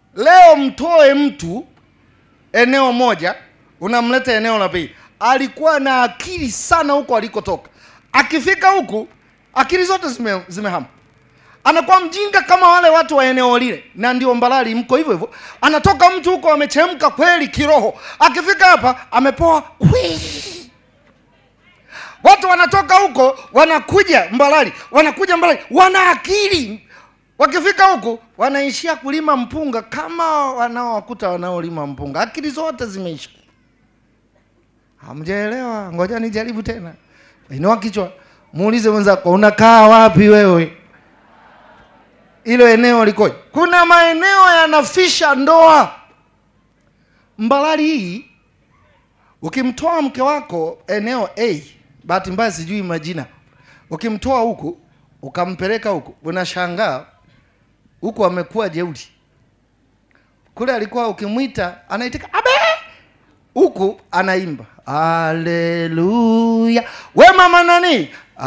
Leo mtoe mtu eneo moja, unamleta eneo la pili. Alikuwa na akili sana huko alikotoka. Akifika huku, akili zote zimehama. Anakuwa mjinga kama wale watu wa eneo lile. Na ndio Mbalali mko hivyo hivyo. Anatoka mtu huko amechemka kweli kiroho. Akifika hapa amepoa kweli. Watu wanatoka huko wanakuja Mbalali, wana akili. Wakifika huku wanaishia kulima mpunga kama wanaowakuta wanaolima mpunga. Akili zote zimeisha. Hamjaelewa? Ngoja nijaribu tena. Inua kichwa, muulize mwenzako, unakaa wapi wewe? Hilo eneo likoje? Kuna maeneo yanafisha ndoa. Mbalali hii, ukimtoa mke wako eneo A, bahati mbaya sijui majina, ukimtoa huku ukampeleka huku, unashangaa huku amekuwa jeuri. Kule alikuwa ukimwita anaitika abe, huku anaimba haleluya. We mama nani?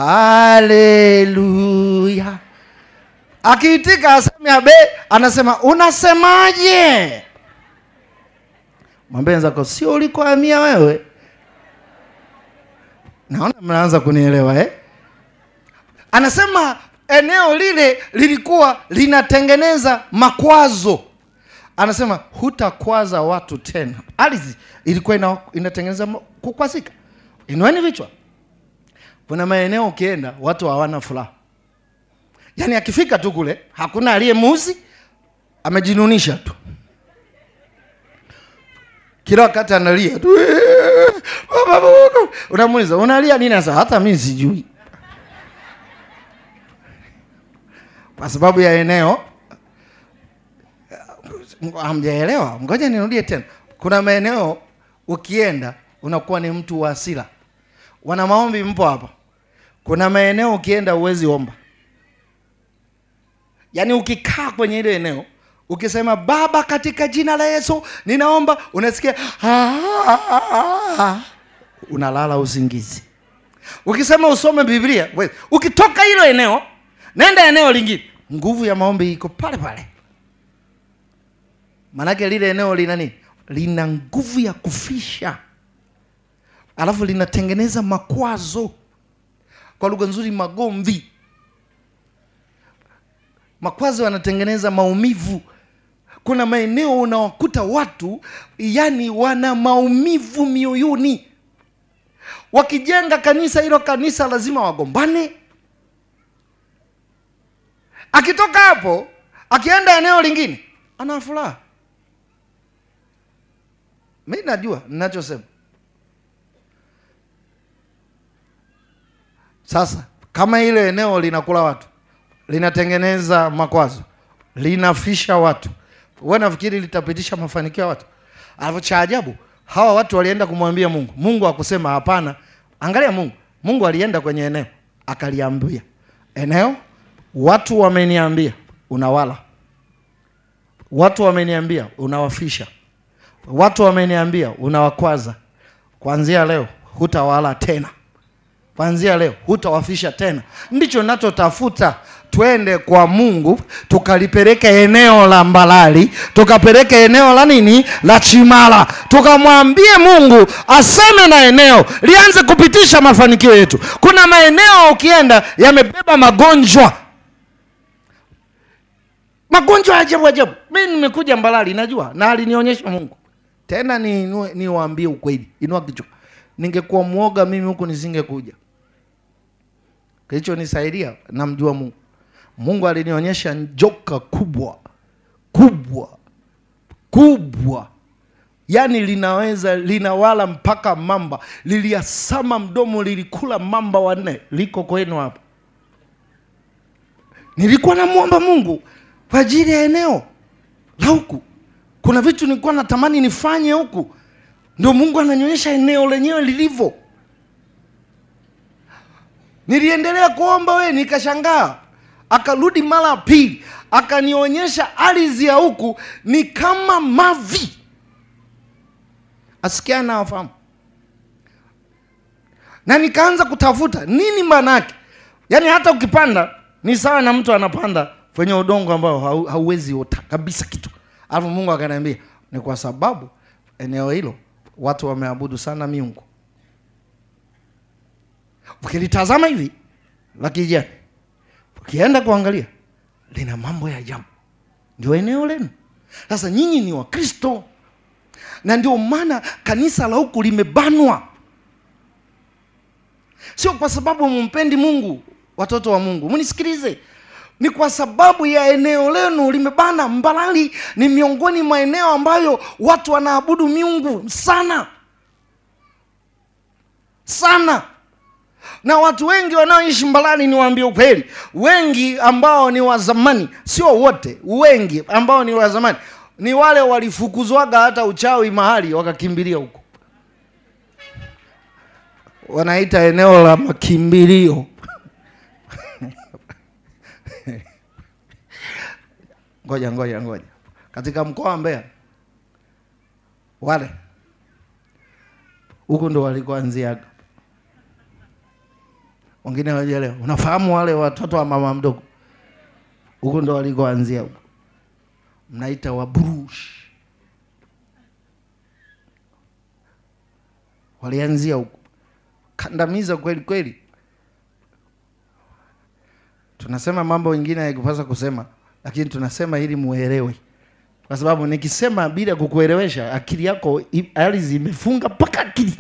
Haleluya. Akiitika aseme abe, anasema unasemaje? Mwambie wenzako, sio ulikohamia wewe. Naona mnaanza kunielewa Anasema eneo lile lilikuwa linatengeneza makwazo. Anasema hutakwaza watu tena. Ardhi ilikuwa inatengeneza kukwazika. Inueni vichwa. Kuna maeneo ukienda watu hawana furaha. Yaani akifika tu kule hakuna aliyemuuzi, amejinunisha tu. Kila wakati analia tu. Unamuuliza, unalia nini sasa? Hata mimi sijui. Kwa sababu ya eneo. Hamjaelewa? Ngoja nirudie tena. Kuna maeneo ukienda unakuwa ni mtu wa hasira. Wana maombi mpo hapa. Kuna maeneo ukienda uwezi omba. Yaani ukikaa kwenye ile eneo, ukisema Baba katika jina la Yesu ninaomba, unasikia unalala usingizi. Ukisema usome Biblia, ukitoka hilo eneo, nenda eneo lingine, nguvu ya maombi iko pale pale. Manake lile eneo lina nini? Lina nguvu ya kufisha. Alafu linatengeneza makwazo. Kwa lugha nzuri, magomvi. Makwazo yanatengeneza maumivu. Kuna maeneo unawakuta watu yani wana maumivu mioyoni. Wakijenga kanisa, hilo kanisa lazima wagombane. Akitoka hapo, akienda eneo lingine, ana furaha. Mimi najua ninachosema. Sasa kama ile eneo linakula watu, linatengeneza makwazo, linafisha watu, wewe nafikiri litapitisha mafanikio ya watu? Alafu cha ajabu, hawa watu walienda kumwambia Mungu. Mungu hakusema hapana. Angalia Mungu alienda kwenye eneo, akaliambia eneo, watu wameniambia unawala. Watu wameniambia unawafisha. Watu wameniambia unawakwaza. Kuanzia leo hutawala tena. Kuanzia leo hutawafisha tena. Ndicho ninachotafuta. Twende kwa Mungu, tukalipeleke eneo la Mbalali, tukapeleke eneo la nini? La Chimala. Tukamwambie Mungu aseme na eneo, lianze kupitisha mafanikio yetu. Kuna maeneo ukienda yamebeba magonjwa. Magonjwa ajabu ajabu. Mimi nimekuja Mbalali najua, na alinionyesha Mungu. Tena niwaambie ukweli, inua kichwa. Ningekuwa muoga mimi huku nisingekuja. Kilichonisaidia namjua Mungu. Mungu alinionyesha njoka kubwa. Yaani linawala mpaka mamba. Liliasama mdomo, lilikula mamba 4. Liko kwenu hapa. Nilikuwa namuomba Mungu kwa ajili ya eneo la huku. Kuna vitu nilikuwa natamani nifanye huku. Ndio Mungu ananionyesha eneo lenyewe lilivyo. Niliendelea kuomba nikashangaa. Akarudi mara pili, akanionyesha ardhi ya huku ni kama mavi. Asikia na afahamu. Na nikaanza kutafuta nini maana yake. Yaani hata ukipanda ni sawa na mtu anapanda kwenye udongo ambao hauwezi ota kabisa kitu. Alafu Mungu akaniambia ni kwa sababu eneo hilo watu wameabudu sana miungu. Ukilitazama hivi la kijani, ukienda kuangalia lina mambo ya ajabu. Ndio eneo lenu. Sasa nyinyi ni Wakristo, na ndio maana kanisa la huku limebanwa. Sio kwa sababu mumpendi Mungu, watoto wa Mungu. Mnisikilize. Ni kwa sababu ya eneo lenu limebana. Mbalali ni miongoni mwa eneo ambayo watu wanaabudu miungu sana. Sana. Na watu wengi wanaoishi Mbalali, niwaambie ukweli, wengi ambao ni wa zamani, sio wote, wengi ambao ni wa zamani, ni wale walifukuzwaga hata uchawi mahali wakakimbilia huko. Wanaita eneo la makimbilio. Ngoja. Katika mkoa wa Mbeya, wale huko ndo walikoanzia. Wengine hawajaelewa. Unafahamu wale watoto wa mama mdogo? Huko ndo walikoanzia huko. Mnaita Waburush. Walianzia huko. Kandamiza kweli kweli. Tunasema mambo mengine hayakupasa kusema, lakini tunasema ili muelewe. Kwa sababu nikisema bila kukuelewesha, akili yako hali zimefunga mpaka akili.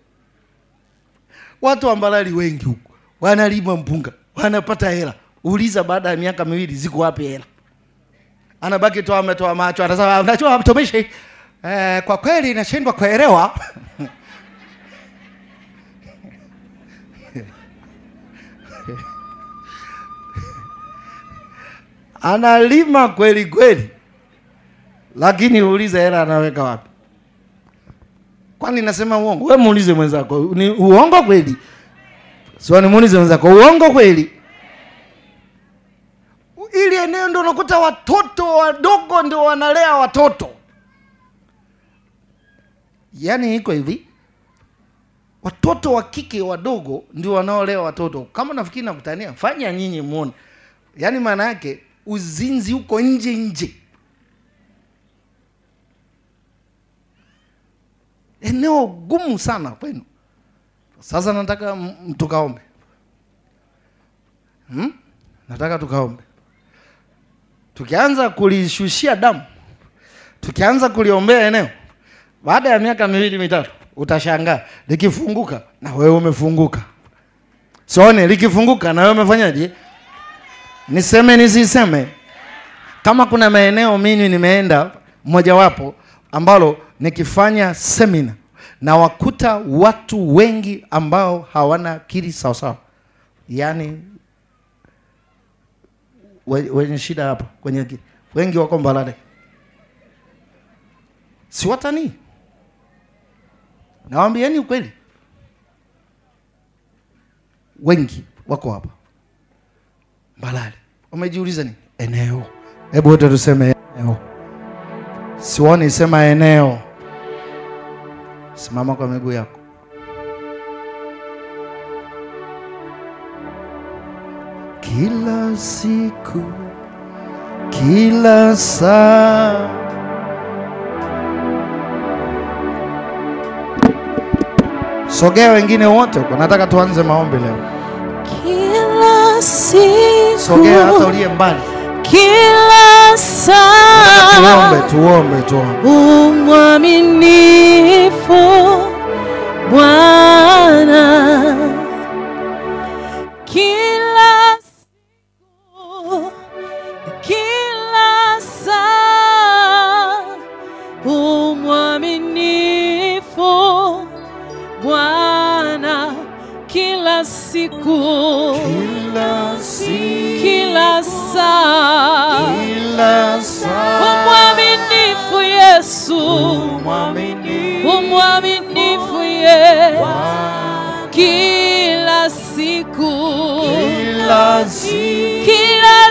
Watu wa Mbalali wengi huko wanalima mpunga, wanapata hela. Uliza baada ya miaka 2 ziko wapi hela? Anabaki tu ametoa macho, anasema unajua mtumishi, kwa kweli nashindwa kuelewa. Analima kweli kweli, lakini uulize hela anaweka wapi? Kwani nasema uongo? Wewe muulize mwenzako, ni uongo kweli? Sio, ni muulize mwenzako, uongo kweli? Ili eneo ndio unakuta watoto wadogo ndio wanalea watoto. Yaani iko hivi, watoto wa kike wadogo ndio wanaolea watoto. Kama nafikiri nakutania, fanya nyinyi muone. Yaani maana yake uzinzi uko nje. Eneo gumu sana kwenu. Sasa nataka tukaombe. Nataka tukaombe. Tukianza kulishushia damu, tukianza kuliombea eneo, baada ya miaka 2 mitatu utashangaa likifunguka na wewe umefunguka. Sione likifunguka na wewe umefanyaje? Niseme nisiseme? Kama kuna maeneo mimi nimeenda mmoja wapo ambalo nikifanya semina na wakuta watu wengi ambao hawana akili sawa sawa. Yaani wenye shida hapa kwenye akili. Wengi wako Mbalali. Si watani. Nawaambieni ukweli. Wengi wako hapa Mbalali. Umejiuliza nini? Eneo. Hebu wote tuseme eneo. Siwani sema eneo. Simama kwa miguu yako. Kila siku, kila saa, sogea wengine wote huko. Nataka tuanze maombi leo. Kila siku, sogea hata uliye mbali. Kila saa, tuombe. Mwaminifu Bwana. Kila siku, kila saa, mwaminifu Bwana. Kila siku, kila saa, mwaminifu Yesu, mwaminifu Yesu. Kila siku, kila